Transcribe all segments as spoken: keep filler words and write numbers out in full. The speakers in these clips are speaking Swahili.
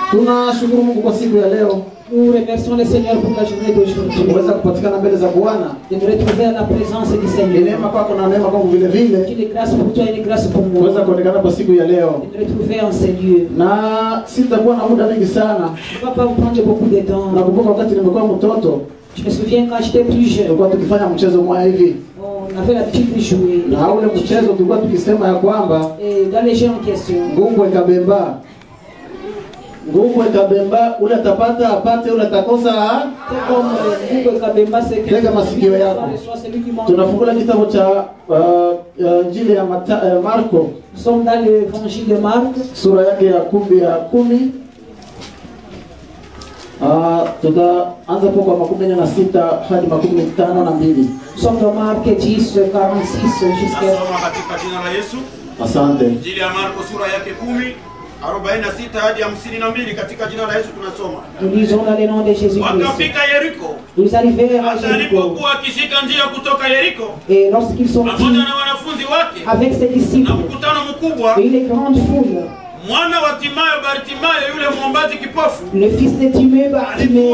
Tunashukuru Mungu kwa siku ya leo. Nous remercions le Seigneur pour la journée d'aujourd'hui. Tuweza kupatikana mbele za Bwana. De nous retrouver à la présence du Seigneur. Neema kwako na neema kwangu vile vile. Une grâce pour toi et une grâce pour moi. Tuweza kuonekana kwa siku ya leo. De nous retrouver en ces lieux. Na sitakuwa na muda mwingi sana. Je ne vais pas vous prendre beaucoup de temps. Nakumbuka wakati nimekuwa mtoto. Je me souviens quand j'étais plus jeune. Tulikuwa tukifanya mchezo mmoja hivi. On avait l'habitude de jouer. Na ule mchezo tulikuwa tukisema ya kwamba et dans les jeux en question. Ngungwe kabemba. Ngungwe kabemba ule tapata apate ule takosa ha? Ngungwe kabemba c'est que tega masikio yako. Tunafungua kitabu cha uh, Injili ya Mata, uh, Marko. Nous sommes dans l'évangile de Marc. Sura yake ya kumi ya kumi. Ah, tutaanza kwa makumi na sita hadi makumi tano na mbili. Nous sommes dans Marc dix quarante-six jusqu'à Nasoma katika jina la Yesu. Asante. Injili ya Marko sura yake kumi arobaini na sita hadi hamsini na mbili katika jina la Yesu tunasoma. Nous lisons dans le nom de Jésus-Christ. Wakafika Yeriko. Ils arrivèrent à Jéricho. Alipokuwa akishika njia kutoka Yeriko. Et lorsqu'ils sont pamoja na wanafunzi wake avec ses disciples, na mkutano mkubwa, et une grande foule, mwana wa Timayo Bartimayo yule mwombaji kipofu, le fils de Timayo Bartimayo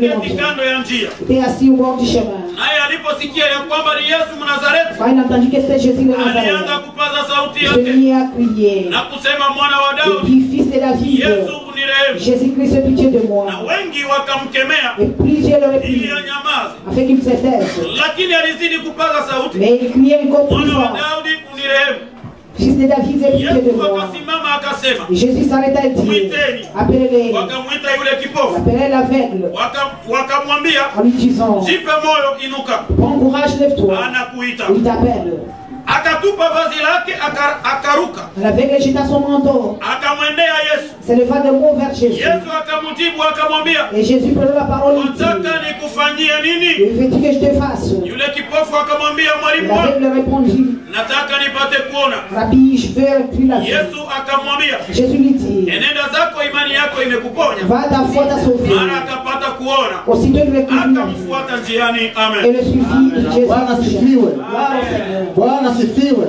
était assis au bord du chemin. Naye aliposikia ya kwamba ni Yesu Mnazareti, quand il entendit que c'était Jésus de Nazareth, alianza kupaza sauti il yake se mit à crier na kusema, mwana wa et Daudi, dit, fils de David, Yesu unirehemu. Jésus-Christ, aie pitié de moi. Na wengi wakamkemea Et plusieurs le ili réprimaient anyamaze, afin qu'il se taise. lakini alizidi kupaza sauti, Mais il criait encore plus mwana wa fort, Daudi unirehemu. fils de David, aie pitié de Yesu moi. akasimama akasema, Et Jésus s'arrêta et dit, mwiteni. appelez-les. Wakamwita yule kipofu, Appelez l'aveugle Waka- wakamwambia, en lui disant, jipe moyo, inuka, prends courage, lève-toi. anakuita. Il t'appelle. Akatupa vazi lake aka- akaruka, L'aveugle jeta son manteau, akamwendea Yesu. s'éleva de mots vers Jésus. Yesu akamjibu akamwambia, Et Jésus prenait la parole et dit, unataka nikufanyie nini? il veux que je te fasse. Yule kipofu akamwambia, mwalimu wangu, L'aveugle répondit, nataka nipate kuona. Rabbi, je veux plus la vie. Yesu akamwambia, Jésus lui dit, enenda zako, imani yako imekuponya. va, ta foi t'a sauvé. Mara akapata kuona, Aussitôt il reconnut akamfuata njiani. et Amen. le suivit. Jésus. Bwana sifiwe. Gloire au Seigneur. Bwana sifiwe.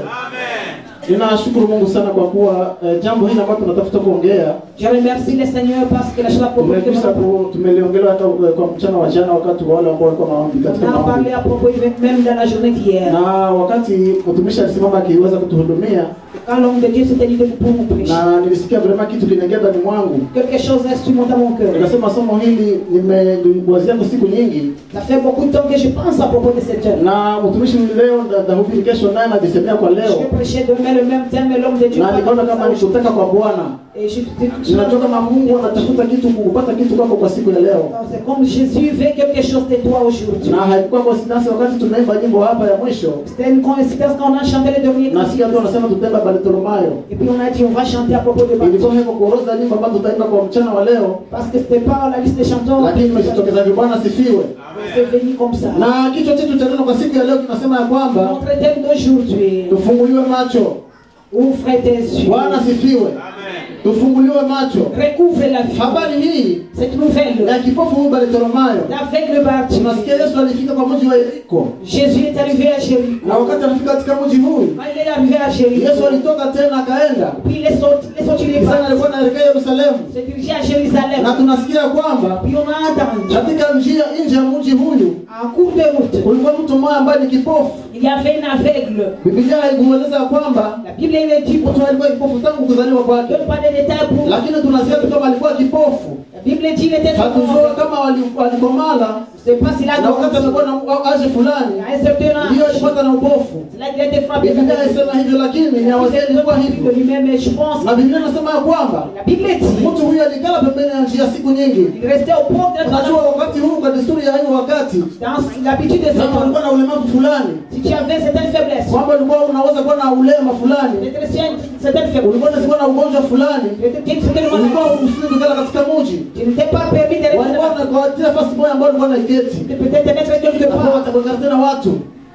Ninashukuru Mungu sana kwa kuwa eh, jambo hili ambalo tunatafuta kuongea Je remercie le Seigneur parce que la chose propos que tumekwisha ku- tumeliongelea hata eh, kwa mchana wa jana wakati wa wale ambao walikuwa maombi katika on a maombi. parlé à propos même dans la journée d'hier. Na wakati mtumishi alisimama akiweza kutuhudumia Quand l'homme de Dieu s'était dit de pour nous prêcher, na nilisikia vraiment kitu kinaingia ndani mwangu. quelque chose instrumente à mon cœur. Nikasema somo hili nimeliwazia kwa siku nyingi. Ça fait beaucoup de temps que je pense à propos de cette œuvre. Na mtumishi leo ndahubiri kesho naye anajisemea kwa Je leo. vais prêcher demain le même thème et l'homme de Dieu. Na nikaona kama ni kutaka kwa Bwana. Et je Ninajua kama Mungu anatafuta kitu kupata kitu kwako kwa siku ya leo. c'est comme Jésus veut quelque chose de toi aujourd'hui. Na haikuwa coincidence wakati tunaimba nyimbo hapa ya mwisho. C'était une coïncidence quand on a chanté le dernier Na sikia tu wanasema tutaimba Bartolomayo. et puis on a dit on va chanter à propos de Baptiste. Ilikuwa hivyo kuorodha nyimbo ambazo tutaimba kwa mchana wa leo. Parce que c'était pas la liste des chanteurs. Lakini imejitokeza hivyo. Bwana sifiwe. C'est venu comme ça. Na kichwa chetu cha neno kwa siku ya leo kinasema ya kwamba Notre thème d'aujourd'hui, tufunguliwe macho. ouvre tes yeux. Bwana sifiwe. Tufunguliwe macho. Recouvre la vie. Habari hii Cette nouvelle ya kipofu huyu Bartolomayo. avec le baptême. Tunasikia Yesu alifika kwa mji wa Yeriko. Jésus est arrivé à Jéricho. Na wakati alifika katika mji huu, Quand il est arrivé à Jéricho, Yesu alitoka tena akaenda. puis il est sorti, il est sorti des Kisha pas. alikuwa anaelekea Yerusalemu. Se dirigé à Jérusalem. Na tunasikia kwamba Puis on a entendu, katika njia nje ya mji huyu en cours de route, kulikuwa mtu mmoja ambaye ni kipofu. il y avait un aveugle. Biblia haikueleza kwamba La Bible il dit, mtu alikuwa kipofu tangu kuzaliwa on kwake. ne donne pas de détails pour. Lakini tunasikia tu kama alikuwa kipofu. La Bible dit il était Hatujua fort. kama wali- walikomala Je ne sais pas s'il a na wakati grandi. alikuwa na aje fulani À un certain ndio âge, alipata na upofu. c'est là qu'il a été frappé. Biblia haisema hivyo, lakini ni wazee ilikuwa de hivyo. lui-même, et je pense. Na Biblia inasema ya kwamba La Bible dit, mtu huyu alikaa pembeni ya njia siku nyingi. il restait au port d'être Unajua wakati huu kwa desturi ya hiyo wakati dans l'habitude de ce kama monde. ulikuwa na ulemavu fulani, Si tu avais certaines faiblesses, kwamba ulikuwa unaweza kuwa na ulema fulani, peut-être si tu as une certaine faiblesse, ulikuwa unaweza na ugonjwa fulani, peut-être qu'il y a une certaine ulikuwa maladie, usiku kala katika mji, tu n'étais pas permis de walikuwa rester na kwa nafasi moja ambayo ulikuwa na keti. peut-être de mettre quelque Na kwa part. watakwenda tena watu.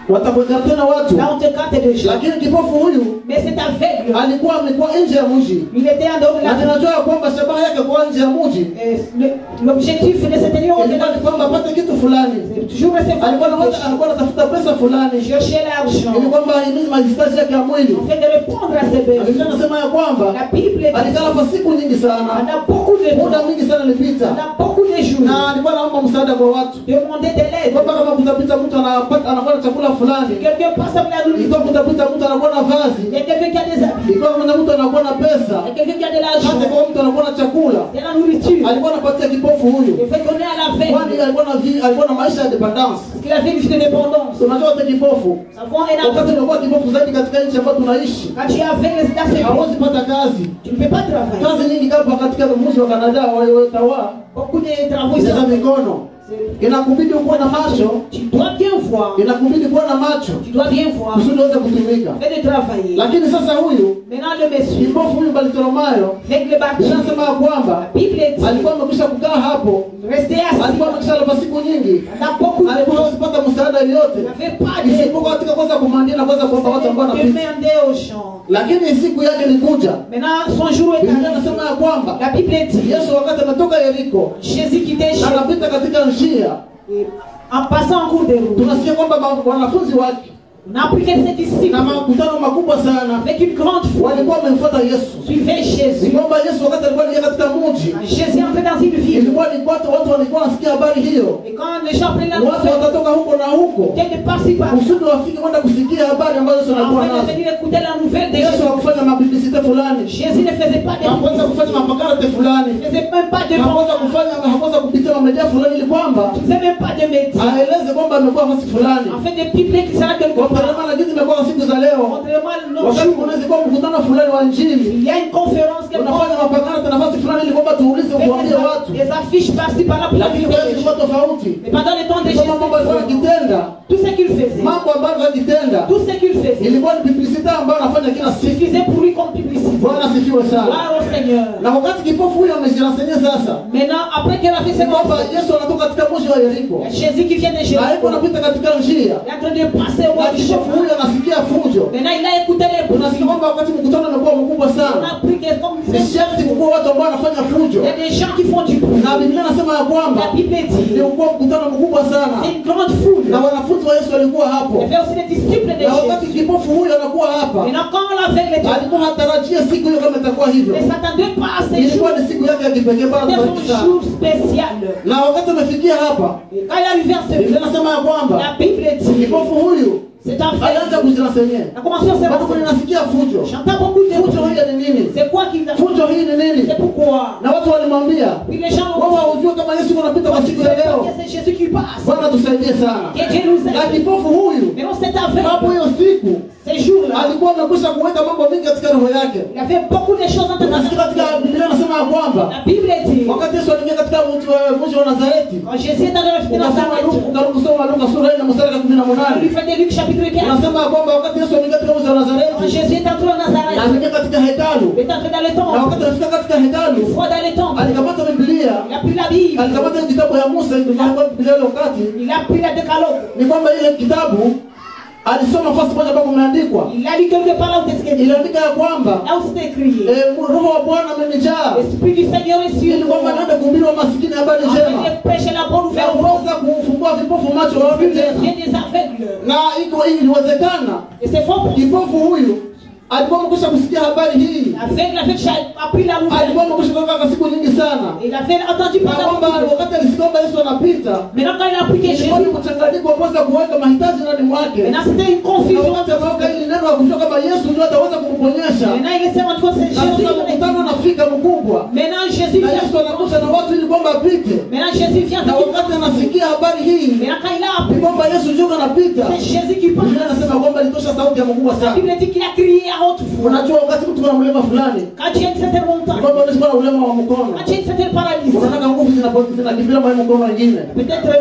watakuekarte na watu. Là, on te carte de gens. Lakini kipofu huyu Mais cet aveugle, alikuwa amekuwa nje ya mji. il était en dehors de Na la tunajua kwamba shabaha yake kwa nje ya mji Et le- L'objectif de cette union, ilikuwa ni kwamba apate kitu fulani. c'est toujours rester Alikuwa anataka alikuwa anatafuta pesa fulani. chercher l'argent, Ili kwamba ahimize mahitaji yake ya mwili. afin de répondre à ses Biblia besoins. inasema ya kwamba La Bible dit, alikaa kwa siku nyingi on sana. a beaucoup de Muda temps, mwingi sana on ulipita. a beaucoup de jours, Na alikuwa anaomba msaada kwa watu. demander de l'aide. Kwamba kama kutapita mtu anapata anakuwa na chakula fulani. Quelqu'un passe avec la nourriture, Ikiwa kutapita mtu anakuwa na vazi. il y a quelqu'un qui a des habits, Ikiwa kuna mtu anakuwa na pesa. il y a quelqu'un qui a de Hata l'argent, kwa mtu anakuwa na chakula. il y a la nourriture. Alikuwa anapatia kipofu huyu. Il fait donner à Kwani l'aveugle, alikuwa na vi- alikuwa na maisha ya dependence. parce qu'il avait une vie de dépendance. Unajua wote kipofu. Ça voit un Wakati aveugle. unakuwa kipofu zaidi katika nchi ambayo tunaishi. Quand tu es aveugle, c'est assez Hawezi pata kazi. Tu ne peux pas travailler. Kazi nyingi kama katika mji wa Canada watawa Beaucoup de travaux za ici. mikono. C'est- Inakubidi ukuwe na macho, Tu dois bien voir. inakubidi kuwa na macho Tu dois bien voir. kusudi uweze kutumika. Fais de travailler. Lakini sasa huyu Maintenant, le monsieur, kipofu huyu Bartimayo avec le bâtiment, inasema ya kwamba la Bible dit, alikuwa amekwisha kukaa hapo, restez assis. alikuwa amekwisha lapa siku nyingi, On a beaucoup de alikuwa hawezi pata msaada Il yoyote n'avait pas de isipokuwa katika kwanza kumandia na kwanza kuomba watu ambao wanapita. demander aux gens. Lakini siku yake ilikuja, Maintenant, son jour est Biblia arrivé. inasema ya kwamba La Bible dit, Yesu wakati ametoka Yeriko Jésus quittait chez anapita katika njia, et en passant en cours de route. tunasikia kwamba ma- wanafunzi wake On a appris que ses disciples, na makutano makubwa sana avec une grande foi, walikuwa wamemfuata Yesu. suivaient Ni Jésus. kwamba Yesu wakati alikuwa anaingia katika mji, Quand Jésus entrait dans une ville, ilikuwa ni watu watu walikuwa wanasikia habari hiyo, et quand les gens prenaient la watu nouvelle, watatoka huko na huko ils étaient de par-ci par-là, kusudi wafike kwenda kusikia habari ambazo Yesu anakuwa afin de nazo. venir écouter la nouvelle de Yesu Jésus. hakufanya mabiblisite fulani, Jésus ne faisait pas de hakuweza kufanya mapakarate fulani, il ne faisait même pas de hakuweza kufanya hakuweza kupitia mamedia fulani, ili kwamba il ne faisait même pas de métier. aeleze kwamba amekuwa nafasi fulani. Afin de pipler qui sera quelque Kwa part. maana na jinsi imekuwa siku za leo, Contrairement à nos wakati jours, kunaweza kuwa mkutano fulani wa injili, il y a une conférence quelque part. unafanya mapakarate nafasi fulani, ili kwamba tuulize Avec kuambia watu, des, des affiches par-ci par-là pour la lakini vie kwa des Yesu gens. ilikuwa tofauti. Mais pendant le temps de Kama mambo alikuwa Jésus, akitenda, tout ce qu'il faisait, mambo ambayo akitenda tout ce qu'il faisait, ilikuwa ni publicite ambayo anafanya kila siku. suffisait pour lui comme publicité. Bwana asifiwe sana. Gloire au Seigneur. Na wakati kipofu huyo amejirasenye sasa, Maintenant, après qu'elle a fait ses ni kwamba morceaux, Yesu anatoka katika mji wa Yeriko, il y a Jésus qui vient de na Jésus. alikuwa anapita katika njia, Il est en train de passer au na bord du kipofu chemin. huyo anasikia fujo. Maintenant, il a écouté les bruits. Unasikia kwamba wakati mkutano umekuwa mkubwa On sana, a appris que comme ni sharti kukuwa watu ambao wanafanya fujo, il y a des gens qui font du bruit. na Biblia inasema ya kwamba La Bible dit, ni ukuwa mkutano mkubwa sana, c'est une grande foule. na wanafunzi wa Yesu walikuwa Il y hapo. avait aussi des disciples de Na wakati Jésus. kipofu huyo anakuwa hapa, Maintenant, quand l'aveugle était, alikuwa hatarajia siku hiyo kama itakuwa hivyo. ne s'attendait pas à ces jours. Ilikuwa ni siku yake ya kipekee. Bwana C'était tubariki son sana. jour spécial. Na wakati amefikia hapa, Et quand il est arrivé à ce Biblia lieu, inasema ya kwamba la Bible dit, kipofu huyu c'est un alianza fait. kujirasenye. Il a commencé à se Bado kuna nasikia fujo. J'entends beaucoup de Fujo bruit. hii ni nini? C'est quoi qu'il a Fujo hii ni nini? C'est pourquoi. Na watu walimwambia, Puis les gens wewe ont hujua kama Yesu anapita kwa dit, siku ya leo. c'est Jésus qui passe. Bwana tusaidie sana. Que Dieu nous Na aide. kipofu huyu Mais non, c'est hapo aveugle. hiyo siku Ces jours-là, alikuwa amekwisha kuweka mambo mengi katika roho yake. il avait beaucoup de choses en Tunasikia katika Biblia inasema ya kwamba La Bible dit, wakati Yesu aliingia katika mji wa mji wa Nazareti, quand Jésus est dans la ville de ukasoma Nazareth, Luka, ukarudi kusoma Luka sura nne mstari wa kumi na on lui nane. fait de Luc chapitre quinze. Unasema ya kwamba wakati Yesu aliingia katika mji wa Quand Nazareti, Jésus est entré en na Nazareth, aliingia katika hekalu, il est entré dans le na temple. wakati alifika katika Une hekalu, fois dans le temple, alikamata Biblia, il a pris la Bible, alikamata ile kitabu ya Musa, ndio kwa Biblia ile wakati il a pris la décalogue, ni kwamba ile kitabu alisoma nafasi moja ambapo kumeandikwa, il a lu quelque part là où c'est écrit. iliandika ya kwamba Là où c'est écrit, eh, roho wa Bwana amenijaa l'Esprit du Seigneur est sur ili kwamba moi, naenda kuhubiri wa maskini habari afin njema, de prêcher la bonne na nouvelle aux kuweza kufungua vipofu macho waone yeux tena. des aveugles. Na iko hii iliwezekana, Et c'est fort pour kipofu huyu alikuwa amekwisha kusikia habari hii, L'aveugle avait déjà appris la nouvelle. alikuwa amekwisha kutoka kwa siku nyingi sana, Il avait entendu na parler kwamba de wakati alisikia kwamba Yesu anapita, Maintenant, quand il a appris que ilikuwa ni Jésus, mchanganyiko wa kwanza kuweka mahitaji ndani mwake. maintenant c'était une Na confusion. wakati ameweka hili neno la kujua kama Yesu ndio ataweza kumponyesha, Maintenant, il s'est rendu compte que c'est na Jésus sasa qui mkutano venait. unafika mkubwa, Maintenant, Jésus na vient. Yesu anakuja na watu ili kwamba apite, Maintenant, Jésus vient. na wakati anasikia habari hii Maintenant, quand il a ni appris, kwamba Yesu ndio anapita, c'est Jésus qui parle. Biblia inasema kwamba ilitosha sauti ya mkubwa La sana. Bible dit qu'il a crié à haute voix. Unajua wakati mtu ana mlema fulani, Quand tu as une certaine ni montagne, kwamba unaweza kuwa na ulema wa mkono, quand tu as une certaine paralysie, unaona nguvu zinapo- zinakimbia mwa mkono mwingine. peut-être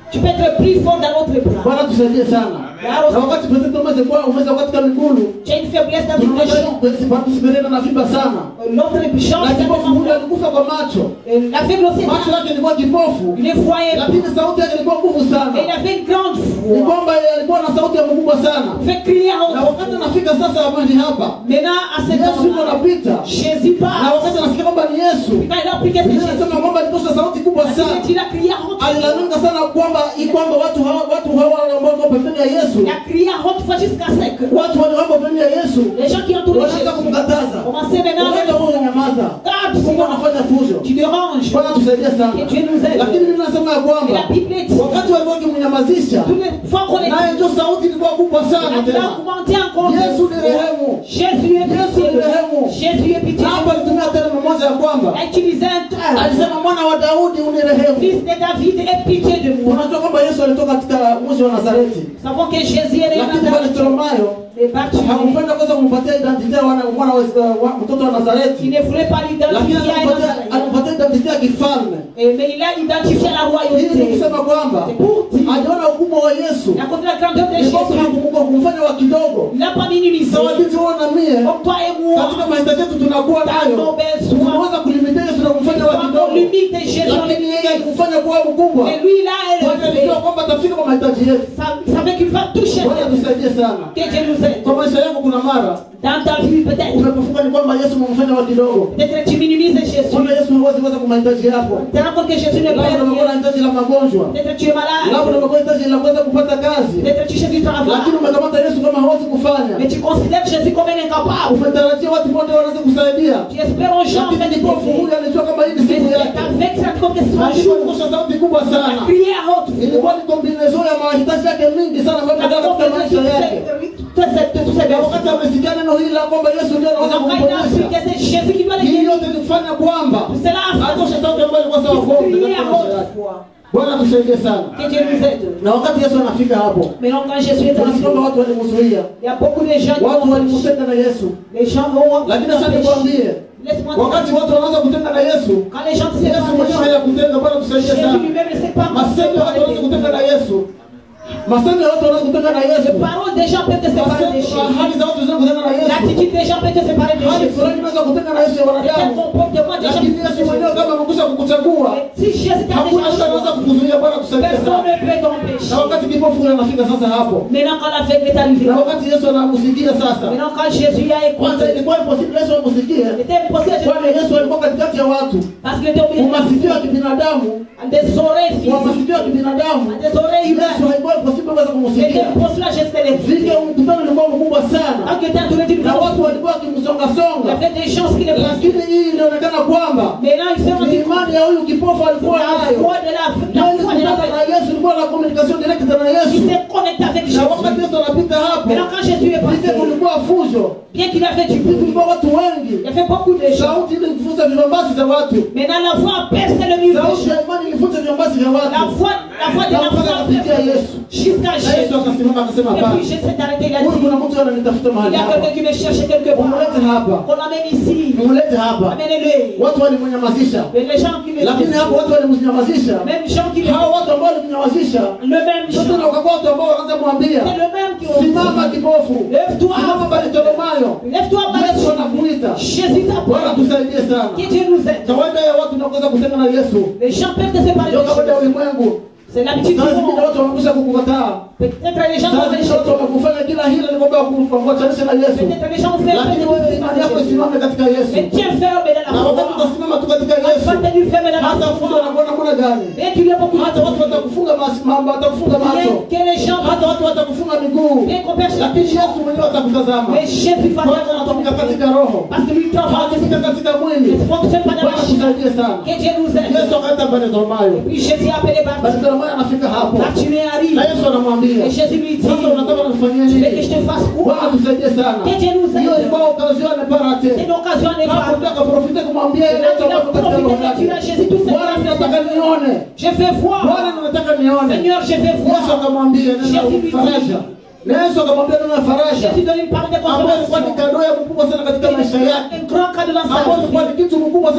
Tu peux être plus fort dans l'autre bras. Bwana tusaidie sana. Na wakati pete umeze kwa umeze katika miguu. Tu as une faiblesse dans ton jambe. Watu siberena na vimba sana. L'autre jambe. Na kipofu huyu alikufa kwa macho. La faiblesse. Macho yake ilikuwa kipofu. Il est voyant. Lakini sauti yake ilikuwa nguvu sana. Il avait une grande voix. Ni kwamba alikuwa na sauti ya mkubwa sana. Fait crier en haut. Na wakati anafika sasa mahali hapa. Maintenant à cet Yesu yuko anapita. Jésus passe. Na wakati anasikia kwamba ni Yesu. Quand il a prié c'est Jésus. Anasema kwamba alitoa sauti kubwa sana. Il a crié en haut. Alilalamika sana kwamba kwamba watu hawa watu hawa ambao wako pembeni ya Yesu. Il a crié en haute voix jusqu'à ce que Watu walioko pembeni ya Yesu. les gens qui entourent Wanaanza Jésus kumkataza. commençaient maintenant Wanaanza kunyamaza. Garde, Mungu anafanya fujo. tu déranges. Bwana tusaidie sana. Que Dieu nous aide. Lakini mimi nasema ya Et kwamba la Bible dit wakati walikuwa wakimnyamazisha toutes les fois qu'on est naye ndio sauti ilikuwa kubwa sana on a tena. augmenté encore. Yesu ni rehemu. Jésus est Yesu ni pitié. rehemu. Jésus est pitié. Na hapa alitumia termo moja ya kwamba Il a utilisé un terme. alisema mwana wa Daudi unirehemu. Fils de David, aie pitié de moi. Unajua kwamba Yesu alitoka katika mji wa Nazareti. Nous savons que Jésus est Lakini né pale Tolomayo des Bartimée. hakupenda kwanza kumpatia identity ya wana mwana wa wa- mtoto wa Il Nazareti. ne voulait pas Lakini l'identifier à alimpatia Nazareth. alimpatia identity ya kifalme. Et- Mais il a identifié la Hii ni royauté. kusema kwamba C'est pour dire. aliona ukubwa wa Yesu. Il a connu la grandeur de Ni kwamba Jésus. hakumkumbuka kumfanya wa kidogo. Il n'a pas minimisé. Zawadi wewe na mie Comme toi et moi. katika mahitaji yetu tunakuwa Dans nayo. nos besoins. Tunaweza kulimita Yesu na kumfanya wa Quand on kidogo. limite Jésus, on Lakini yeye limite. alikufanya kuwa mkubwa. Mais lui, il a Kwa élevé. alijua kwamba atafika kwa mahitaji yetu. Ça, ça veut qu'il va toucher. Bwana tusaidie sana. Que Dieu nous aide. Kwa maisha yako kuna mara Dans ta vie, peut-être. unapofuka ni kwamba Yesu mumfanya wa kidogo. Peut-être tu minimises Jésus. Kwamba Yesu hawezi kuweza kwa mahitaji yako. Tu te rends compte que Jésus ne peut Labda unakuwa na rien. hitaji la magonjwa. Peut-être tu es malade. Labda unakuwa na hitaji la kuweza kupata kazi. Peut-être tu cherches du travail. Lakini umekamata Yesu kama hawezi kufanya. Mais tu considères Jésus comme un incapable. Umetarajia watu wote wanaweza kusaidia. Tu espères aux gens Lakini de kipofu t'aider. huyu alijua kama hii ni Mais siku c'est yake. avec cette compétition un Alikuwa jour. alikosha sauti kubwa sana. Crier à haute voix. Ilikuwa ni kombinezon ya mahitaji yake mingi sana ambayo La anataka katika maisha yake. toutes ces toutes ces Na wakati amesikia neno hili la kwamba Yesu ndiye anaweza Quand il a appris kumponyesha. que c'est Jésus qui doit les Hii guérir, yote ilikufanya kwamba cela a akosha fait sauti ambayo ilikuwa sawa qu'il kwa faut crier katika à maisha haute yake. voix. Bwana tusaidie sana. Que Dieu nous aide. Na wakati Yesu anafika hapo, Maintenant, quand Jésus est tunasikia kwamba arrivé, watu walimzuia. il y a beaucoup de gens qui Watu vont walimtenda na Yesu. les gens vont Lakini sasa nikwambie, Laisse-moi te wakati watu wanaanza kutenda na Yesu, quand les gens se Yesu mwenyewe séparent, hayakutenga. Bwana tusaidie Jésus sana. lui-même ne sait pas Masemo ya watu wanaweza kutenda na Yesu. Masemo ya watu wanaweza kutenda na Les Yesu. paroles des gens peuvent te séparer de Masemo Jésus. hali za watu zinaweza kutenda na Yesu. L'attitude des gens peut te séparer de Hali Jésus. fulani inaweza kutenda na Yesu ya Et wanadamu. le comportement des gens Lakini peut te Yesu mwenyewe séparer. kama amekwisha kukuchagua, Si Jésus t'a hakuna mtu déjà anaweza choisi, kukuzuia. Bwana tusaidie personne sana. ne peut t'empêcher. Na wakati kipofu yule anafika sasa hapo, Maintenant, quand l'aveugle est arrivé, na wakati Yesu anamusikia sasa, maintenant, quand Jésus a kwanza écouté, ilikuwa impossible Yesu amusikie, il était impossible de kwani Yesu alikuwa katikati ya watu. parce qu'il était au milieu Umasikio ya kibinadamu, à des oreilles kwa physiques, masikio ya kibinadamu, à des oreilles Yesu humaines. haikuwa impossible kuweza Il était kumusikia. impossible à Jésus de les Vile mkutano ulikuwa mkubwa sana, Quand il était entouré d'une na foule, watu walikuwa il y wakimsongasonga, avait des gens qui ne pas. lakini hii inaonekana kwamba Maintenant, il s'est ni rendu compte imani ya huyu kipofu alikuwa la nayo. foi de la Na la ili foi de la kukutana na fête. Yesu ilikuwa na communication direct na Yesu. Il s'est connecté avec Na Jésus. wakati Yesu anapita hapo, Maintenant, quand Jésus est vile passé, kulikuwa fujo, bien qu'il avait du vile bruit, kulikuwa watu wengi, il y avait beaucoup de gens. sauti ile ilifunza vibambasi vya watu. Maintenant, la voix perce le mur des Sauti gens. ya imani ilifunza vibambasi vya La watu. voix, la voix de Na la mpaka foi akafikia perce Yesu. jusqu'à Na Yesu Jésus. akasimama akasema Et hapana. puis Jésus s'est arrêté, il a Huyu dit, kuna mtu ananitafuta il mahali y a hapa. quelqu'un qui me cherche quelque part. Umlete hapa. Qu'on l'amène ici. Umlete hapa. Amenez-le. Watu walimnyamazisha. Mais les gens qui le Lakini hapo watu walimnyamazisha. même gens qui le Hao watu ambao walimnyamazisha, le même sasa gens, na wakakuwa watu ambao wakaanza kumwambia, c'est le même qui ont simama kipofu. Lève-toi, Simama Bartimayo. lève-toi, Yesu Bartimayo. anakuita. Jésus Bwana t'appelle. tusaidie sana. Que Dieu nous aide. Kawaida ya watu nakuweza kutenda na Yesu. Les gens peuvent te séparer Ndio de kawaida ya Jésus. ulimwengu. C'est l'habitude du Sasa zingine monde. watu wamekwisha kukukataa. Peut-être les gens Sasa vont zingine watu rejeter. wamekufanya kila hila ni kwamba kukuachanisha na Yesu. Peut-être les gens vont faire Lakini wewe imani yako Jésus. isimame katika Yesu. Mais tiens ferme dans Na la wakati foi. utasimama tu katika Yesu, Pas tenu ferme dans hata la fujo foi. wanakuona kuna gani? Bien qu'il y a beaucoup de Hata watu watakufunga mambo, watakufunga macho. Bien que les gens Hata watu watakufunga miguu. bien qu'on pêche la Lakini Yesu mwenyewe atakutazama. mais Jésus va Kwanza anatumika katika roho. parce que lui travaille. Anatumika katika mwili. Il faut que tu pas dans Bwana la chair. tusaidie sana. Que Dieu nous aide. Yesu akaita Bartimayo. Puis Jésus a appelé Bartimayo. Bartimayo anafika hapo. Bartimayo arrive. Na Yesu anamwambia, Et Jésus lui dit, sasa unataka nifanyie tu veux que nini? je te fasse quoi? Bwana tusaidie sana. Que Dieu nous Hiyo aide. ilikuwa occasion ya parate. C'est une occasion de Hapo faire. nataka profite kumwambia C'est yeye là qu'il a watu katika roho profité de dire à yake. Jésus tout ce Bwana nataka nione. Je fais voir. Bwana nataka nione. Seigneur, je fais Yesu voir. akamwambia neno Jésus lui faraja. Na Yesu akamwambia neno faraja. Jésus donne une parole de Ambayo ilikuwa ni consolation. kado ya mkubwa sana katika maisha yake. Un grand cadeau dans sa Ambayo ilikuwa vie. ni kitu mkubwa sana katika maisha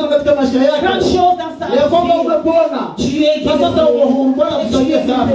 maisha yako. Grande chose dans sa Ya kwamba vie. umepona. Tu es guéri. Sasa uko huru. Bwana tusaidie sana.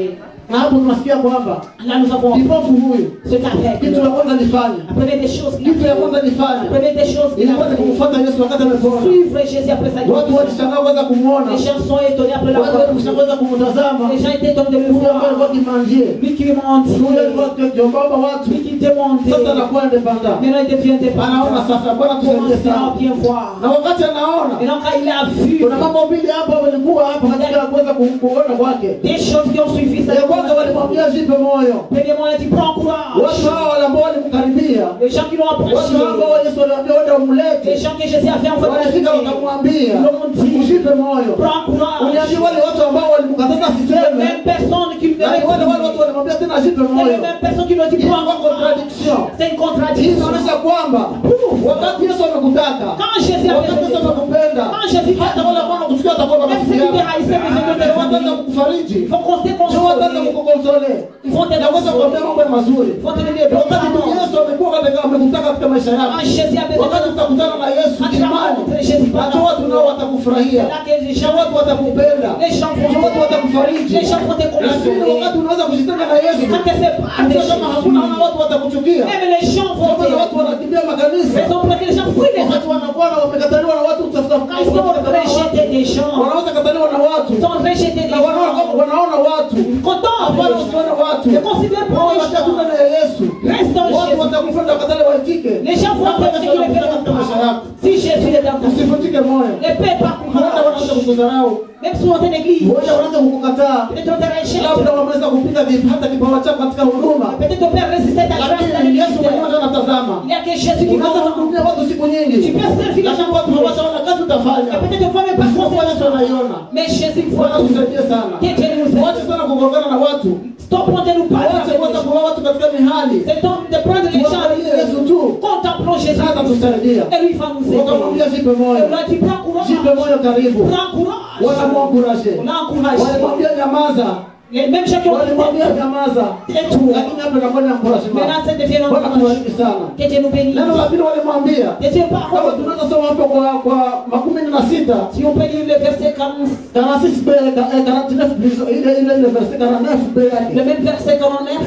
Na hapo tunasikia kwamba Là nous avons kipofu huyu cet aveugle. kitu la kwanza nifanye. Apprenez des choses. Kitu ya kwanza nifanye. Apprenez des choses. Ilikuwa ni kumfuata Yesu wakati amepona. Suivre Jésus après sa Watu guérison. walishangaa kwanza kumuona. Les gens sont étonnés après la Watu mort. walishangaa kumtazama. Les gens étaient étonnés de le Huyu ambaye alikuwa voir. kimanjie. Lui qui mentit. Huyu alikuwa akiomba watu. Lui qui démentait. Sasa anakuwa independent. Maintenant il devient Anaona dépendant. sasa Bwana tusaidie Commence à sana. bien voir. Na wakati anaona Et donc quand il a vu kuna mambo mbili hapa walikuwa hapa katika kuweza ku- kuona kwake. des choses qui ont suivi sa Ya kwanza walimwambia jipe moyo. premièrement il a dit prends courage. Watu hao wale ambao walimkaribia. Les gens qui l'ont Watu approché. hao ambao Yesu aliwaambia wende Les umlete. gens que Jésus a fait envoyer. Walifika wakamwambia Ils l'ont dit ujipe moyo. prends courage. Uniambia wale watu ambao walimkataza Les asiseme. mêmes personnes qui lui Na devaient ni wale wale watu walimwambia tena ajipe C'est les moyo. mêmes personnes qui lui ont dit Hii prends ni courage. contradiction. C'est une Hii contradiction. inaonyesha kwamba wakati Yesu amekutaka, Quand Jésus a wakati Yesu fait amekupenda, Quand Jésus hata wale ambao wanakuchukia watakuwa même marafiki ceux qui yako. te haïssaient, mais Jésus te Wataanza défendait. kukufariji. Il faut qu'on se Ndio wataanza déconstruise. kukukonsole. Il faut te Na kuweza kuambia mambo déconstruire. mazuri. Il faut te donner des Wakati tu bons Yesu amekuwa katika amekutaka katika maisha yako. Quand Jésus a besoin Wakati utakutana na Yesu Quand tu vas imani, rencontrer Jésus par hata watu nao watakufurahia. C'est là que les Na gens watu watakupenda. Les gens vont Na watu watakufariji. Les gens vont te Lakini consoler. wakati unaweza kujitenga na Yesu, Quand tu sais pas de hata kama hakuna Jésus, watu watakuchukia. même les gens vont Kama te watu wanakimbia makanisa. raison pour laquelle les gens fuient les gens. Wakati wanakuwa na wamekataliwa na watu kutafuta Quand ils sont rejetés des gens, wanaweza kataliwa na watu ils sont rejetés des na wanaona gens. wanaona watu Content hapana, usione watu ne considère pas wao les watakutana gens. na Yesu. Reste en Watu Jésus. watakupenda wakatale waitike. Les gens vont Hapana, faire ce qu'il sana est fait katika maisha dans yako. Si Jésus est dans ta vie, Usivunjike moyo. ne paie pas Huenda wanaanza courage. kukudharau, Même si on est en église, huenda wanaanza kukukataa, peut-être on te rejette. labda wameweza kupita vi- hata kipawa chako katika huduma, Peut-être on peut résister ta grâce dans lakini Yesu mwenyewe l'église. ndio anatazama. Il y a que Jésus qui Unaweza va. kuhudumia watu siku Tu nyingi, peux servir les lakini gens. watu hawataona kazi utafanya. Et peut-être on va même pas Isipokuwa Yesu anaiona. Mais Jésus voit Bwana tout. tusaidie sana. Que Dieu nous aide. Wache sana kugongana na watu. Stop de nous parler Wache avec kwanza les gens. kuwa watu katika mihali. C'est temps de prendre les gens avec Tuangalie Yesu eux. tu. Contemplons Jésus. Sasa tusaidia. Et lui il va nous Wakamwambia aider. jipe Et on moyo. a dit prends courage. Jipe moyo karibu. Prends courage. Wanamwankuraje. On a encouragé. Walimwambia nyamaza. Les mêmes gens qui ont Walimwambia dit nyamaza. tais-toi. Lakini hapo inakuwa ni encouragement. Maintenant ça devient un Bwana courage. tubariki sana. Que Dieu nous bénisse. Neno la pili walimwambia. Deuxième Kama parole. tunaweza soma hapo kwa kwa makumi na sita. Si on peut lire le verset quarante, Quarante-six B, quarante-neuf ile ile ile verset quarante-neuf B le yake. même verset quarante-neuf.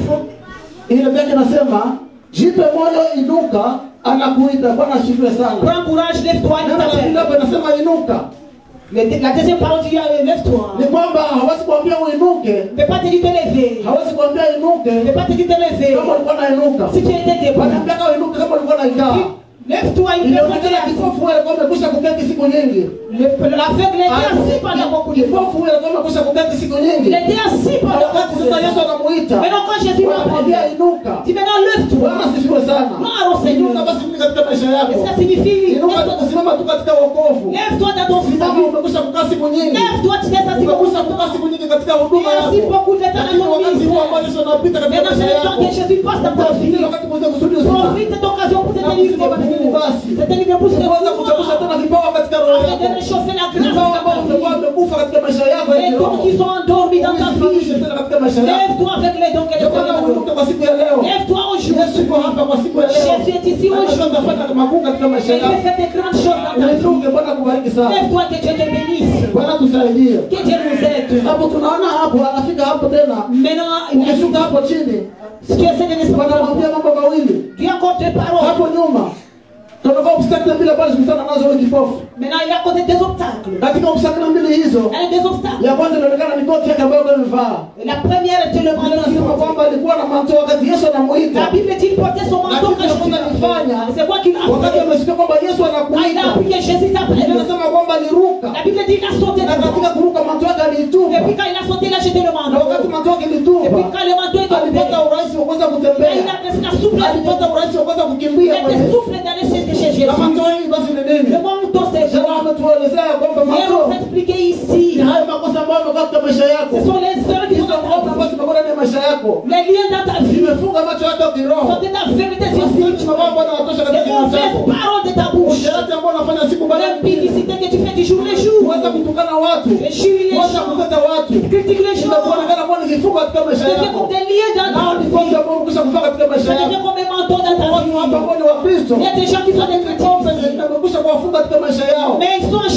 Ile Biblia inasema jipe moyo, inuka, anakuita. Bwana asifiwe sana. Prends courage, lève-toi, il Neno la pili t'appelle. hapo inasema inuka. Le- La deuxième parole dit euh, lève-toi. Ni kwamba hawezi kuambia uinuke, Je ne peux pas te dire de lever. hawezi kuambia Je ne inuke peux pas te dire de lever. kama ulikuwa unainuka. Si tu étais debout, Wanaambia kama inuke kama ulikuwa unaikaa. lève-toi, il te faut Ilionekana que kipofu wewe alikuwa amekwisha kuketi siku nyingi. la- l'aveugle était assis pendant beaucoup de temps. Kipofu wewe alikuwa amekwisha kuketi siku nyingi. Il était assis Na pendant wakati beaucoup de sasa Yesu temps. anamuita, Maintenant quand Jésus wanamwambia m'appelle, inuka. dis maintenant lève-toi. Bwana asifiwe sana. Gloire au Seigneur. Inuka basi mimi katika maisha Et yako. ça signifie, Inuka lève-toi kusimama tu katika wokovu. lève-toi dans ton Simama, salut. umekwisha kukaa siku nyingi. Lève-toi, tu t'es assis beaucoup Umekwisha de kukaa temps. siku nyingi katika Tu huduma es assis yako. beaucoup de temps Lakini dans ton wakati huu ambao ministère. Yesu anapita katika Maintenant maisha c'est le temps que yako. Jésus passe dans ta vie. Ndio wakati mweze kusudi uzima. Profite de cette occasion pour te Na délivrer. kusimama ni nini basi? C'est un livre pour se Kuweza kuchapusha tena vipawa katika roho afin yako. de réchauffer la grâce Vipawa ambavyo dans vimekuwa ta vie. vimekufa katika maisha yako ya Les dons kiroho. qui sont endormis dans ta Usisimamishe vie. tena katika maisha yako. Lève-toi avec les dons qu'elle Ndio est maana dans uinuke kwa siku ya leo. Lève-toi Yesu aujourd'hui. yuko hapa kwa siku ya leo. Jésus est ici Anataka aujourd'hui. kufanya makuu katika maisha Il yako. fait faire des grandes choses dans ta vie. Uinuke, Bwana kubariki sana. Lève-toi, que Dieu te bénisse. Bwana tusaidie. Que Dieu nous aide. Hapo tunaona hapo anafika hapo tena. Maintenant, Ukishuka hapo chini, si tu essaies de laisser wanamwambia mambo mawili. tu as encore tes paroles. Hapo nyuma tunatoka obstacle mbili ambazo zikutana nazo wewe kipofu. Maintenant, il y a côté des obstacles. Katika obstacle mbili hizo, Il y a des obstacles. ya kwanza inaonekana ni koti yake ambayo amevaa. La première était le Biblia inasema manteau. kwamba alikuwa na manto wakati Yesu La anamuita. Bible dit qu'il portait son Na manteau kitu quand cha Jésus kwanza alifanya, l'appelait. C'est quoi qu'il a wakati fait? amesikia kwamba Yesu Quand il a anakuita, appris que Jésus Biblia t'appelle, inasema kwamba aliruka. la Bible dit qu'il a sauté Na dedans. katika kuruka manto yake Et aliitupa. puis quand il a sauté, il a jeté le Na manteau. wakati manto yake Et puis ilitupa, quand le manteau est tombé, alipata urahisi wa kuweza là, kutembea. il a presque la souplesse. Alipata urahisi wa kuweza Il kukimbia kwa était Yesu. souple d'aller chez chez Na Jésus. manto hii basi ni nini? Le manteau, c'est Jana quoi? ametuelezea kwamba Viens manto nous expliquer ici. ni hayo makosa ambayo yamekuwa katika maisha yako. Ce sont les heures qui Hizo sont ngoma ambazo zimekuwa ndani ya maisha yako. les liens dans ta vie. Zimefunga macho yako ya kiroho. Sont de ta vérité sur Masharti mabaya ambayo yanatosha katika les kinywa mauvaises chako. paroles de ta bouche. Usherati ambao unafanya siku baada ya siku. L'impudicité que tu fais du jour le jour. Kuanza kutukana watu. Injurier les Kuanza gens. kuteta watu. Critique les gens. Inakuonekana kuwa ni kifungo katika maisha Ça devient yako. comme des liens dans Nao ta ni vie. kwanza ambao umekwisha kufaa katika maisha Ça devient yako. comme un manteau dans ta Watu hapa vie. ambao ni Wakristo. Il y a des gens qui sont des Kikombe chrétiens. kimekwisha kuwafunga katika maisha yao. Mais ils sont chez les Hiyo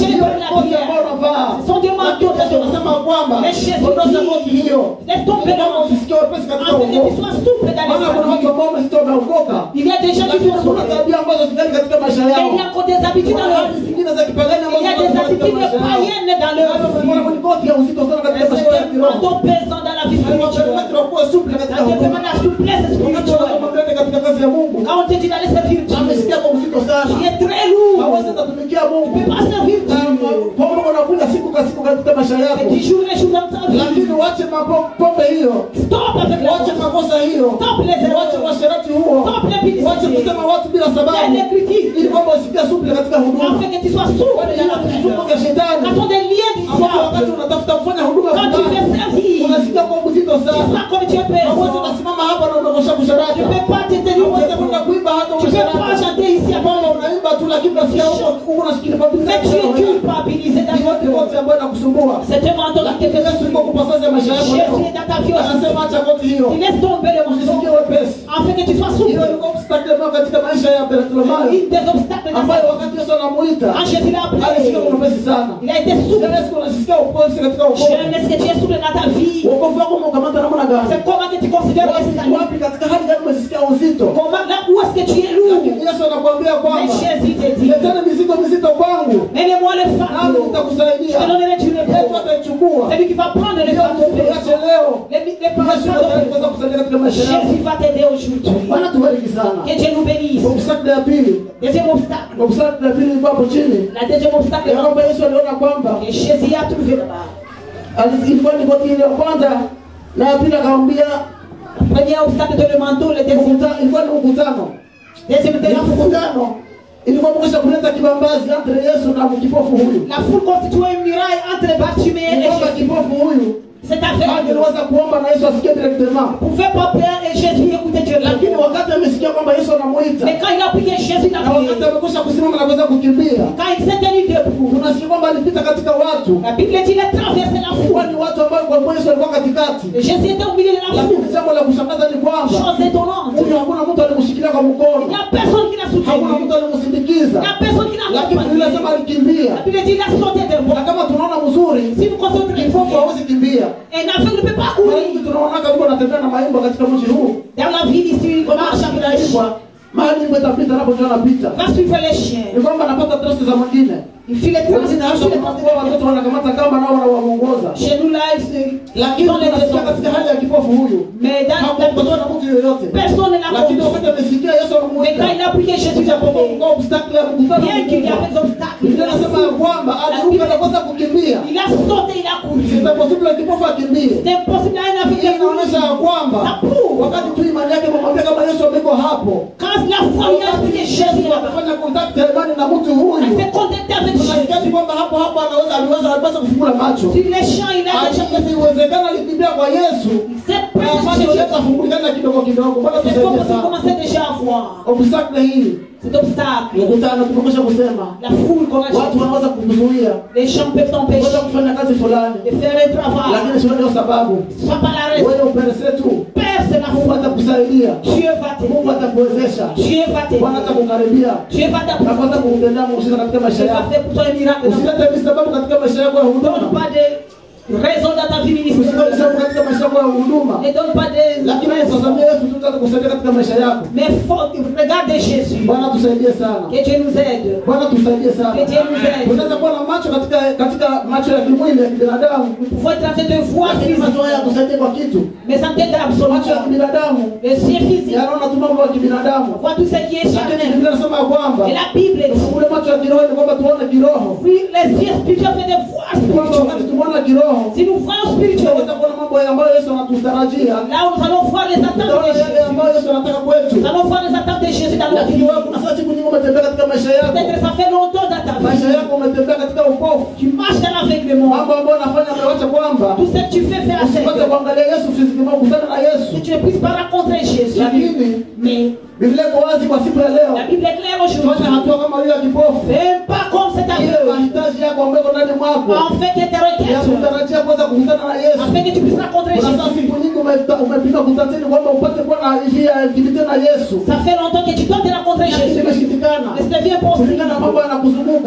makoti ambayo unavaa. Ce sont des manteaux de Yesu anasema kwamba Les chaises ondosha koti hiyo. Laisse tomber Ili kama le usisikie wepesi katika afin que tu uongofu. sois souple dans Maana kuna watu les ambao wamesitoka wameokoka. Il y a des gens qui Lakini sont kuna souples. tabia ambazo zingali katika maisha Mais yao. il y a encore des habitudes dans Kuna leur hali vie. zingine za kipagani Il ambazo y a des zingali katika habitudes maisha yao. païennes dans leur Hapo vie. kuna ni koti ya uzito sana katika Mais maisha ya c'est un kiroho. manteau pesant dans la vie spirituelle. Watu wakuwa suple katika Ça te huduma. demande la souplesse Wakati spirituelle. wanasoma mbele katika kazi ya Mungu. Quand on te dit d'aller servir Dieu, Amesikia kwa uzito sana. il est très lourd. Hawezi kutumikia Tu Mungu. ne peux pas servir Dieu. Pombe unakunywa siku kwa siku katika maisha Et yako. tu joues les choses dans ta vie. Lakini wache mapo- pombe hiyo. Stop avec la Wache faute. makosa hiyo. Stop les Wache erreurs. uasherati huo. Stop les Wache publicités. kusema watu bila Il y a sababu. des critiques. Ili kwamba usikie suple katika huduma. Afin que tu sois souple Kwani dans hiyo la ni vifungo vya prière. shetani. Quand on des liens du Ambapo wakati diable, unatafuta kufanya huduma quand tu veux fulani, servir, unasikia kwa uzito tu sana. seras comme tu es Hauwezi pesant. ukasimama hapa na unaosha Tu kusharaka. ne peux pas te tenir Hauwezi kwenda debout. kuimba hata Tu ne peux pas umesharaka. chanter ici à Kwamba unaimba tu lakini unasikia huko huko unasikia kwa bila Mais tu es culpabilisé dans Ni ton wote cœur. wote ambao inakusumbua. C'est un manteau qui te Lakini fait Yesu yuko kupasaza maisha yako leo. Jésus est dans ta vie aussi. Anasema acha koti hiyo. Tu laisses tomber le Usisikie manteau wepesi. afin que tu sois Hiyo souple. ilikuwa obstacle ambao katika maisha ya Bartimayo Une des obstacles dans ambayo sa vie. wakati Yesu anamuita Quand Jésus l'a alisikia appelé, wepesi sana. il a été souple. Sasa siku unasikia upesi katika Je wokovu. est-ce que tu es souple dans ta vie? Wokovu wako umekamata namna gani? C'est comment que tu considères que c'est ta vie? Wapi katika hali gani umesikia uzito? Comment, là où est-ce que tu es lourd? Lakini Yesu anakuambia Mais kwamba Jésus te dit, leteni mizigo mizito kwangu mets-les-moi les nami fardeaux. nitakusaidia. Je te donnerai du Yesu repos. ataichukua. C'est lui qui va prendre les Hiyo fardeaux. Mungu iache leo. Les, les Yesu anataka fardeaux. kuweza kusaidia katika maisha yako. Jésus va t'aider aujourd'hui. Bwana tubariki sana. Que Dieu nous bénisse. Obstacle ya pili. Deuxième obstacle. Obstacle ya pili ilikuwa hapo chini. La deuxième obstacle, Ya kwamba Yesu aliona kwamba que Jésus a trouvé là-bas. ali- ilikuwa ni koti ile ya kwanza na ya pili akamwambia Premier obstacle de le manteau, le deuxième. mkuta- ilikuwa ni mkutano. Deuxième de Ile la foule. mkutano ilikuwa mkesha kuleta kibambazi entre Yesu na kipofu huyu. La foule constituait une muraille entre Bartimée et Kwamba Jésus. kipofu huyu C'est aveugle. angeweza kuomba na Yesu asikie directement. Ne pouvait pas prier et Jésus écoutait Dieu. Lakini wakati amesikia kwamba Yesu anamuita Mais quand il a prié, Jésus l'a na wakati prié. amekwisha kusimama na kuweza kukimbia, Quand il s'est tenu debout, tunasikia kwamba alipita katika watu. la Bible dit qu'il a traversé la Ilikuwa foule. ni watu ambao kwa kweli Yesu alikuwa katikati. Et Jésus était au milieu de la foule. Lakini jambo la kushangaza ni kwamba Chose étonnante. huyu hakuna mtu alimshikilia kwa Il mkono. n'y a personne qui l'a Hakuna soutenu. mtu alimsindikiza. Il n'y a personne qui l'a Lakini Biblia inasema accompagné. alikimbia. La Bible dit qu'il a sauté de Na moi. kama tunaona mzuri, Si vous concentrez, kipofu hawezi kimbia. un aveugle ne peut pas Kwa courir. hiyo tunaona kama anatembea na maimbo katika mji huu. Dans la ville ici, il Kwa marche maana avec la inaibwa, mahali imbo itapita anapotoa anapita. va suivre les chiens. Ni kwamba anapata trust za mwingine. Il fit les traces. Lakini hasa kwa watoto wanakamata kamba nao wanawaongoza. Chez nous là, ils se- Lakini ils ont les tunasikia raisons. katika hali ya kipofu huyu. Mais dans Hakuongozwa na mtu yoyote. personne ne l'a Lakini compris. wakati amesikia Yesu Mais quand anamuita, il a prié, Jésus a kwa prié. kwa obstacle ya mkutano Bien qu'il y mkubwa. avait des obstacles, Biblia inasema ya kwamba aliruka na kwanza kukimbia. il a sauté, il a couru. C'est impossible kipofu akimbie. C'est impossible à un Hii aveugle de inaonyesha ya courir. kwamba Ça prouve. wakati tu imani yake imemwambia kama Yesu ameko hapo. Quand la foi il a prié, Jésus Yesu là-bas. akafanya contact ya imani na mtu Il huyu. s'est contacté avec Tunasikia Jésus. kwamba hapo hapo anaweza aliweza alipaswa kufungula macho. Sur les champs, il a déjà Lakini iwezekana alikimbia kwa Yesu. C'est Na presque macho Jésus. yetu afungulikana kidogo kidogo. Bwana C'est tusaidie comme si on sana. commençait déjà à voir Obstacle hii, cet obstacle. mkutano tumekwisha kusema. La foule qu'on a Watu wanaweza kukuzuia les gens peuvent t'empêcher kuweza kufanya kazi fulani. de faire un travail. Lakini sio ndio sababu. Sois pas la raison. Wewe uperese tu. Père, c'est la Mungu foi. atakusaidia. Dieu va Mungu t'aider. atakuwezesha. Dieu va Bwana t'aider. atakukaribia. Dieu va Na t'apporter. kwanza kuutendea muujiza katika maisha Dieu va yako. faire pour toi un miracle. Usilete visababu katika maisha yako ya Ne huduma. donne pas de raison dans ta vie Usilete ministérielle. visababu katika maisha yako ya huduma. Ne donne pas de Lakini raison. utazamia Yesu tu atakusaidia katika maisha yako. Mais faut, regarde Jésus. Bwana tusaidie sana. Que Dieu nous aide. Bwana tusaidie sana. Que Dieu nous aide. Unaweza kuwa na macho katika katika macho ya kimwili ya kibinadamu. Nous pouvons être en train de voir Lakini macho haya physiquement. yakusaidie kwa kitu. Mais sans t'aider Macho ya absolument. kibinadamu Le ciel physique. yanaona tu mambo ya kibinadamu. Voit tout ce qui est Lakini charnel. Biblia inasema ya kwamba Et la Bible dit, ule macho ya kiroho ni kwamba tuone kiroho. oui, les yeux spirituels fait des voix Kwamba wakati spirituelles. tumeona kiroho, Si nous voyons spirituellement, tunaweza kuona mambo ambayo Yesu anatutarajia. là où nous allons voir les attentes Tutaona de yale Jésus. ambayo Yesu anataka kwetu. Nous allons voir les attentes de Jésus dans notre Lakini vie. wewe kuna saa siku nyingi umetembea katika maisha yako. Peut-être ça fait longtemps dans ta Maisha vie. yako umetembea katika upofu. Tu marches dans l'aveuglement. Mambo ambayo unafanya amewacha kwamba Tout ce que tu fais, fais à usipate cette kuangalia Yesu physiquement, kukutana na Yesu. que tu ne puisses pas rencontrer Jésus. Lakini Mais Biblia iko wazi kwa siku ya leo. la Bible est claire Fanya aujourd'hui. hatua kama hiyo ya kipofu. Fais pas comme cet Ile aveugle. mahitaji yako ambayo iko ndani mwako En fait, que tes ya requêtes. kutarajia kuweza kukutana na Yesu. Afin que tu puisses rencontrer Kuna saa Jésus. siku nyingi umepita- umepita kutatini kwamba upate kuwa na njia ya kipite na Yesu. Ça fait longtemps que tu tentes de rencontrer Lakini Jésus. imeshindikana. Mais c'est bien Kulingana na possible. mambo yanakuzunguka. Comme tout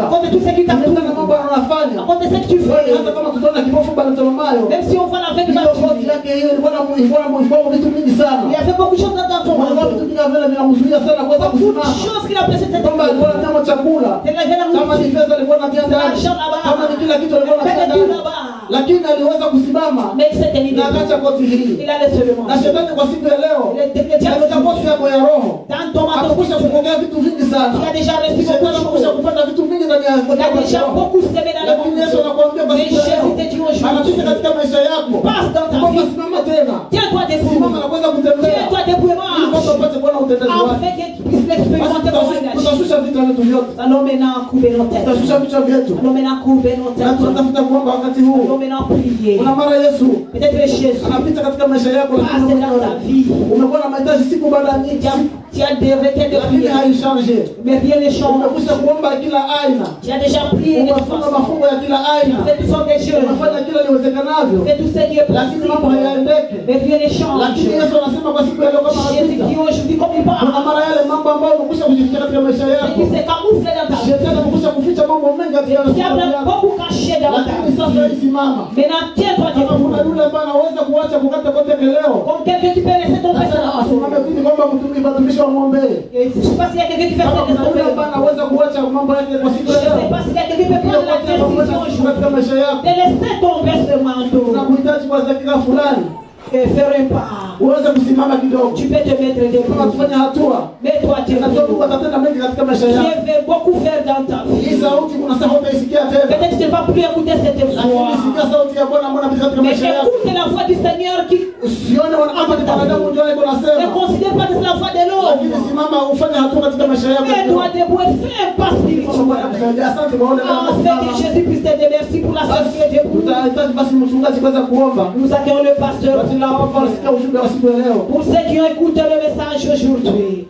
ce qui t'a Kulingana na mambo à anayofanya. côté de ce que tu Wewe fais, hata kama tutaona kipofu Bartimayo. même si on voit l'aveugle Hiyo koti Bartimée, yake hiyo ilikuwa na ilikuwa na ilikuwa vitu vingi sana. il y avait beaucoup de choses dans ton Kwa monde. vitu vingi vile vinamzuia sana kuweza Beaucoup de kusimama. choses qu'il a placées dans Kwamba ton alikuwa monde. anataka chakula. Il avait la Kama ni nourriture, pesa alikuwa anatia ndani. Kama ni kila kitu alikuwa anatia ndani. Lakini aliweza kusimama mais il s'était mis na akacha koti hili. il allait se le Na manger. shetani kwa siku ya leo katika koti yako ya roho Dans ton manteau atakusha spirituel, kupokea vitu vingi sana. il a déjà reçu beaucoup Shetani de atakusha choses. kupata vitu vingi ndani ya koti Il a yako déjà ya roho. beaucoup semé dans le Lakini Yesu monde. anakuambia kwa Mais siku ya Jésus leo te dit anapita aujourd'hui, katika maisha yako. passe dans ta Kwamba vie. simama tena. Tiens-toi debout. Simama na kuweza kutembea. Tiens-toi debout et Ili kwamba marche. upate kuona utendaji wake. Afin que tu puisses l'expérimenter comment il agit. Tutashusha vitu vyetu vyote. Allons maintenant couper nos têtes. Tutashusha vichwa vyetu. Allons maintenant couper nos Na têtes. tunatafuta kuomba wakati huu. Allons maintenant prier. Kuna mara Yesu Peut-être que Jésus anapita katika maisha yako passe dans ta vie. umekuwa na mahitaji siku baada ya Tu as, nyingi, tu as des requêtes de lakini prière. haisharge. Mais rien ne change. Umekwisha kuomba kila aina, Tu as déjà prié de toute umefunga façon. mafungo ya kila Tu as aina, fait toutes sortes de choses. umefanya kila Tu liwezekanavyo, fais tout ce qui est lakini mambo possible. hayaendeke. Mais rien ne change. Lakini Yesu anasema kwa siku ya leo kama Jésus anapita, dit aujourd'hui comme il kuna parle. mara yale mambo ambayo umekwisha kujificha katika maisha Et yako, qui s'est camouflé dans ta vie. shetani amekwisha kuficha mambo mengi katika Qui maisha a yako, beaucoup caché dans ta lakini sasa vie. hii simama. Maintenant, tiens-toi Kama debout. kuna yule ambaye anaweza kuacha kukata kote yake leo, Comme quelqu'un qui peut laisser tomber sasa sa asimame pili kwamba mtumishi watumishi wamwombee. Je ne sais pas s'il y a quelqu'un qui fait Kama ça. kuna yule ambaye anaweza kuacha mambo yake kwa siku Je ya ne sais leo, pas s'il y a quelqu'un qui peut prendre la décision aujourd'hui katika maisha yako de laisser tomber ce manteau unakuhitaji kwa dakika fulani et faire un pas. uweze kusimama kidogo, Tu peux te mettre kama debout. tufanye hatua. Mets-toi Na Mungu debout. atatenda mengi katika maisha Dieu yako. veut beaucoup faire dans ta Hii vie. sauti kuna saa utaisikia tena, Peut-être que tu ne vas plus écouter cette lakini voix. sikia sauti ya Bwana ambayo inapita katika Mais maisha yako. écoute la voix du Seigneur qui Usione wanadamu ni wanadamu ndio wale ne wanasema, considère pas que c'est la voix de lakini l'homme. simama ufanye hatua katika maisha yako. Mets-toi debout et fais un pas Bwana spirituel. kusaidia. Asante kwa wale Afin que wanaosimama. Jésus puisse t'aider. Merci pour la Basi santé debout. tutahitaji basi mchungaji kuweza kuomba. Nous accueillons le pasteur Basi naomba usikie ujumbe wa siku ya leo. pour ceux qui ont écouté le message aujourd'hui.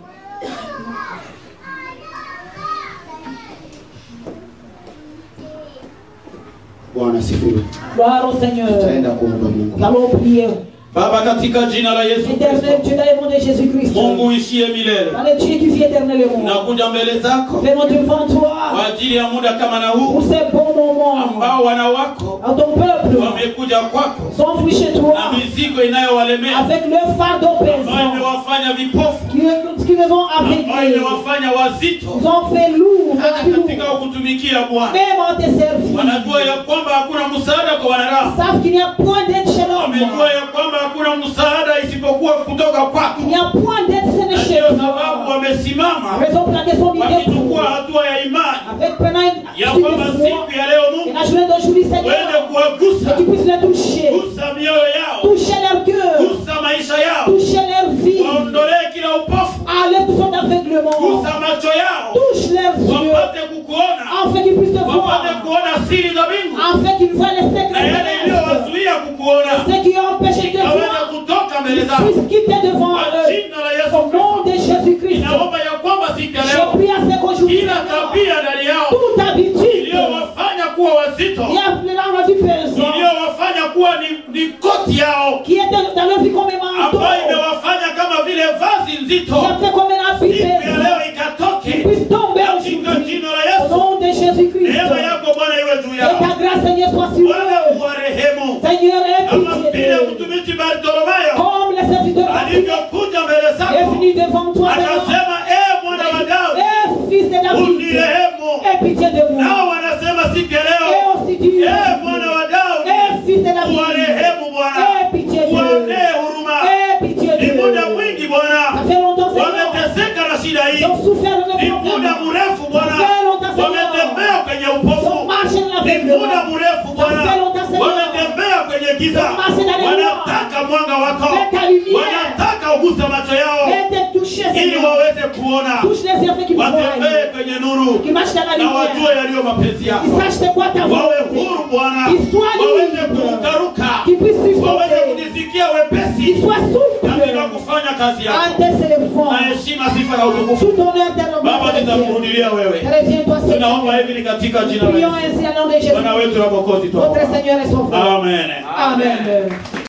Bwana asifiwe. Gloire au Seigneur. Tutaenda kuomba Mungu. Nous allons prier. Baba, katika jina la Yesu Éternel Kristo, Dieu, dans le nom de Jésus-Christ. Mungu uishie milele, Dans le Dieu qui vit éternellement. nakuja mbele zako Venons devant toi kwa ajili ya muda kama na pour huu ces bons moments. ambao wana wako À ton peuple, wamekuja kwako sont venus chez toi na mizigo inayowalemea avec le fardeau ambayo pesant imewafanya vipofu, qui, qui les ont ambayo aveugles. imewafanya wazito Ils ont fait lourd, hata lourd. katika kutumikia Bwana. Même en te servir. Wanajua ya kwamba hakuna msaada kwa wanadamu, Ils savent qu'il n'y a point d'aide chez l'homme. wamejua ya kwamba hakuna msaada isipokuwa kutoka kwako. Il n'y a point d'aide Na chez ndiyo toi. sababu wamesimama Raison pour laquelle ils sont mis wakichukua debout. hatua ya imani Avec prenant ya une kwamba foi. siku ya leo Et Mungu la journée d'aujourd'hui, uende Seigneur, kuwagusa, que tu puisses les toucher. gusa mioyo yao, Toucher leur cœur. gusa maisha yao, Toucher leur vie. waondolee kila upofu, Enlève tout son aveuglement. gusa macho yao, Touche leurs yeux. wapate kukuona, Afin qu'ils puissent te voir. wapate kuona siri za mbingu, Afin qu'ils voient les secrets na yale célestes. iliyowazuia kukuona Ceux qui ont empêché de ikaweza voir kutoka mbele zako. puissent quitter devant Kwa eux. jina la Yesu Au nom Kristo, de Jésus-Christ. inaomba ya kwamba siku ya Je leo prie à ce qu'aujourd'hui, kila tabia ndani yao toute habitude iliyowafanya kuwa wazito, qui a l'âme du pesant, iliyowafanya kuwa ni, ni koti yao, qui était dans leur vie comme un manteau, ambayo imewafanya kama vile vazi nzito, qui a fait comme un habit siku ya pesant, leo ikatoke puisse tomber katika aujourd'hui. jina la Au Yesu. nom de Jésus-Christ. Neema yako Bwana iwe juu Et yao, ta grâce, Seigneur, soit sur Bwana eux. uwarehemu, Seigneur, aie kama pitié vile d'eux. mtumishi Bartolomayo Comme les serviteurs alivyokuja mbele est zako venu devant toi, Seigneur. akasema, ee mwana wa Daudi, Eh, fils de David, unirehemu. aie pitié de moi. Nao wanasema siku ya Et leo, aussi Dieu, ee mwana wa Daudi, eh, fils de David, uwarehemu Bwana, aie pitié de uwaonee moi. huruma. Aie pitié Ni de muda moi. mwingi Bwana Ça fait longtemps, Seigneur. wameteseka na shida hii, Ils ont souffert de ni nos muda problèmes. mrefu Bwana Ça fait longtemps, Seigneur. wametembea kwenye Ils ont upofu, marché dans la ni vie. muda mrefu Bwana Ça fait longtemps, Seigneur. wametembea kwenye giza, Marché dans les wanataka mwanga wako, Fais ta lumière. wanataka ugusa macho yao Et te toucher, ili Seigneur. waweze kuona, Touche les yeux afin qu'ils watembee voient. kwenye nuru Qu'ils marchent dans la na wajue lumière. yaliyo mapenzi Qu'ils yako, sachent c'est quoi ta wawe volonté. huru Bwana, Qu'ils soient waweze libres. kurukaruka, Qu'ils puissent waweze supporter. kujisikia Qu'ils wepesi soient katika souples. kufanya kazi yako. En te s'élevant. Na heshima, sifa na utukufu Tout honneur Baba t'est nitakurudilia wewe. Reviens-toi, Tunaomba Seigneur. hivi ni katika jina la Prions Yesu, ainsi au nom de Jésus. Bwana wetu na Mwokozi Notre twako. Seigneur est sauveur. Amen. Amen.